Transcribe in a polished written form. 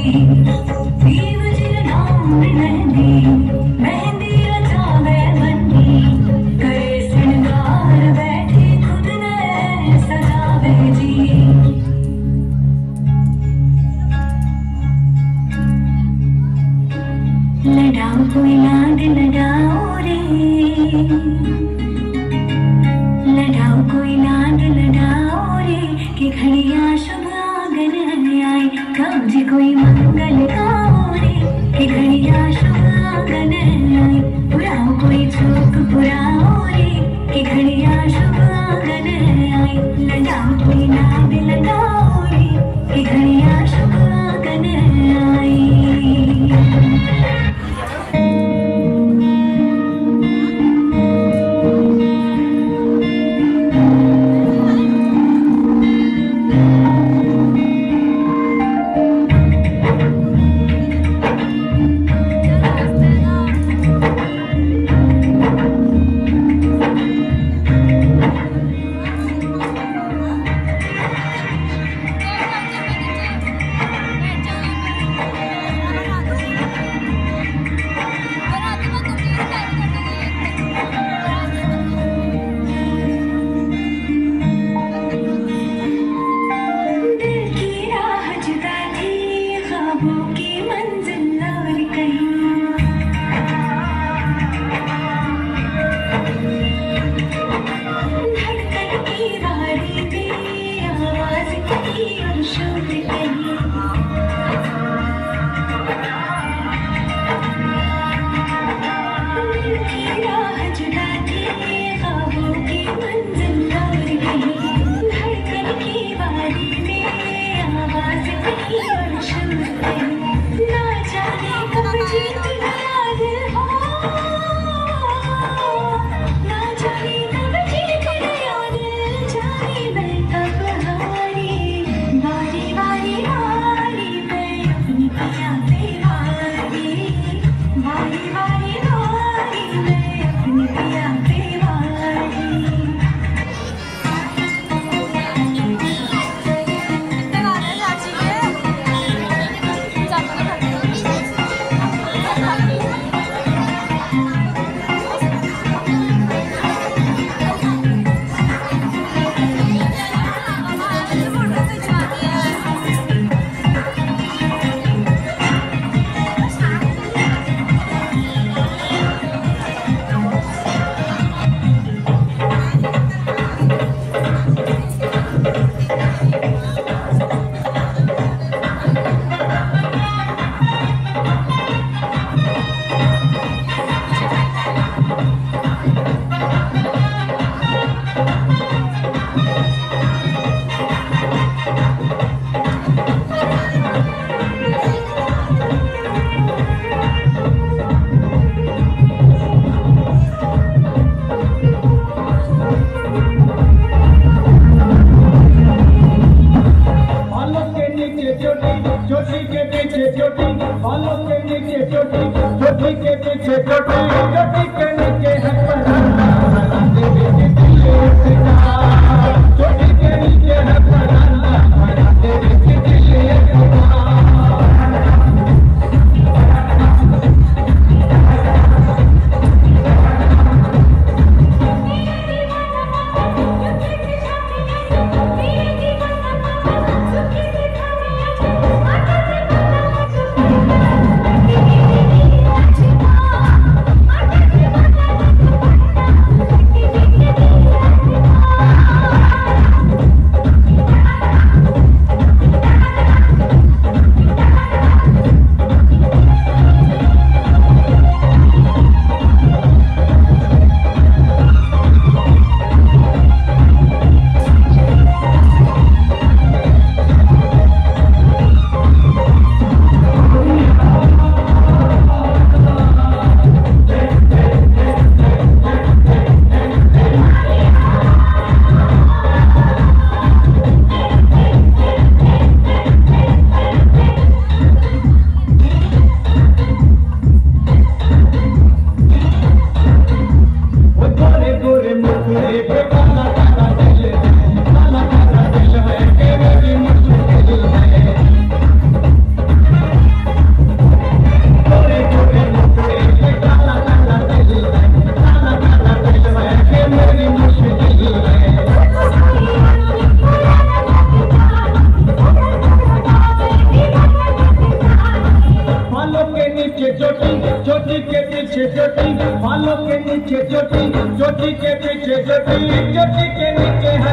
दीव जिरना मेहंदी मेहंदी रचावे बंदी करे सिंगार बैठी खुद ने सजावे जी। लड़ाओ कोई लाड लड़ाओ रे, लड़ाओ कोई लाड लड़ाओ रे कि घड़ियां शुभ आंगन आई। गाओ जी कोई मंगल गाओ रे कि घड़ियां शुभ आंगन आई। पुराओ कोई चौक पुराओ रे कि घड़ियां शुभ आंगन आई। लड़ाओ कोई लाड लड़ाओ रे कि घड़ियां शुभ आंगन आई। चोटी के पीछे चोटी, बालों के नीचे चोटी, चोटी के पीछे चोटी, चोटी के नीचे